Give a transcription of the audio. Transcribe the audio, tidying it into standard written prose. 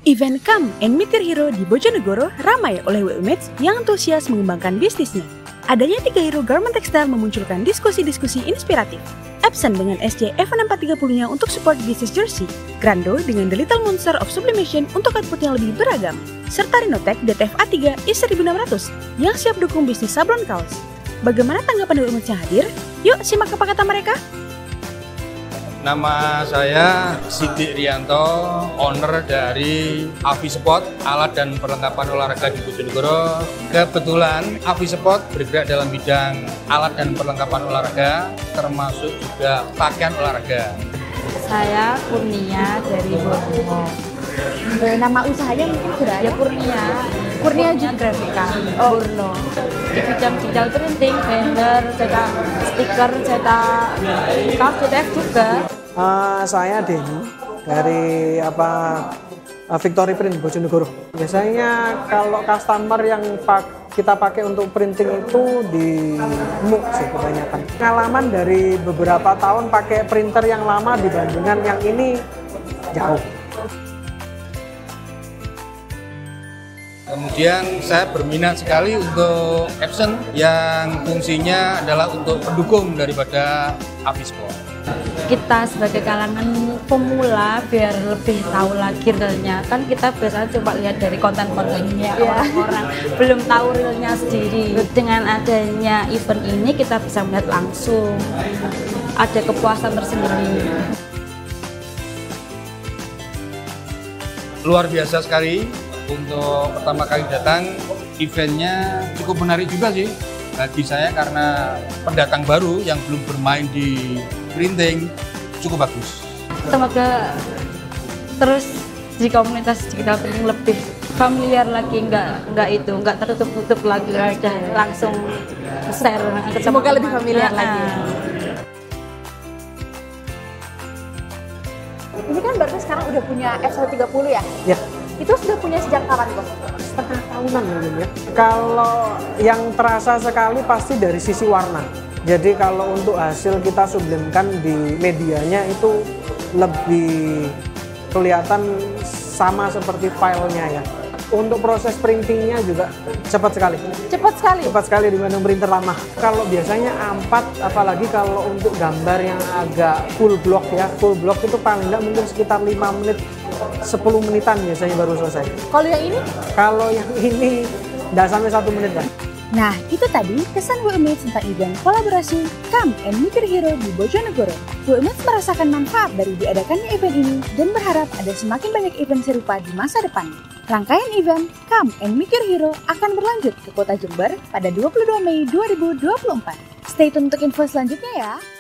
Event Come and Meet Your Hero di Bojonegoro ramai oleh WUMEDS yang antusias mengembangkan bisnisnya. Adanya 3 hero garment tekstil memunculkan diskusi-diskusi inspiratif. Epson dengan SJ F6430-nya untuk support bisnis jersey, Grando dengan The Little Monster of Sublimation untuk output yang lebih beragam, serta Rhinotech DTF A3 I1600 yang siap dukung bisnis sablon kaos. Bagaimana tanggapan WUMEDS yang hadir? Yuk simak apa kata mereka. Nama saya Sidik Rianto, owner dari Avi Sport, alat dan perlengkapan olahraga di Bojonegoro. Kebetulan Avi Sport bergerak dalam bidang alat dan perlengkapan olahraga, termasuk juga pakaian olahraga. Saya Kurnia dari Borneo. Nama usahanya mungkin sudah ada? Ya Kurnia. Kurnia juga Grafika, Borneo. Di bidang digital printing, banner, cetak stiker, cetak kaos, cetak juga. Saya Denny dari Victory Print Bojonegoro. Biasanya kalau customer yang kita pakai untuk printing itu di MUK sih kebanyakan. Pengalaman dari beberapa tahun pakai printer yang lama dibandingkan yang ini jauh. Kemudian saya berminat sekali untuk Epson yang fungsinya adalah untuk pendukung daripada Avi Sport. Kita sebagai kalangan pemula biar lebih tahu lagi realnya, kan kita biasanya coba lihat dari konten-kontennya orang-orang, belum tahu realnya sendiri. Dengan adanya event ini kita bisa melihat langsung, ada kepuasan tersendiri. Luar biasa sekali. Untuk pertama kali datang, eventnya cukup menarik juga sih bagi saya karena pendatang baru yang belum bermain di printing, cukup bagus. Semoga terus di komunitas digital printing lebih familiar lagi, nggak tertutup lagi, udah langsung share. Semoga lebih familiar lagi. Ini kan berarti sekarang udah punya F130 ya? Ya. Itu sudah punya sejak kapan, Bos? Setengah tahunan mungkin ya. Kalau yang terasa sekali pasti dari sisi warna. Jadi kalau untuk hasil kita sublimkan di medianya itu lebih kelihatan sama seperti filenya ya. Untuk proses printingnya juga cepat sekali. Cepat sekali? Cepat sekali dibanding printer lama. Kalau biasanya A4, apalagi kalau untuk gambar yang agak full block ya. Full block itu paling nggak mungkin sekitar 5 menit, 10 menitan biasanya baru selesai. Kalau yang ini? Kalau yang ini nggak sampai 1 menit kan. Nah, itu tadi kesan WUMEDS tentang event kolaborasi Come and Meet Your Hero di Bojonegoro. WUMEDS merasakan manfaat dari diadakannya event ini dan berharap ada semakin banyak event serupa di masa depan. Rangkaian event Come and Meet Your Hero akan berlanjut ke Kota Jember pada 22 Mei 2024. Stay tune untuk info selanjutnya ya.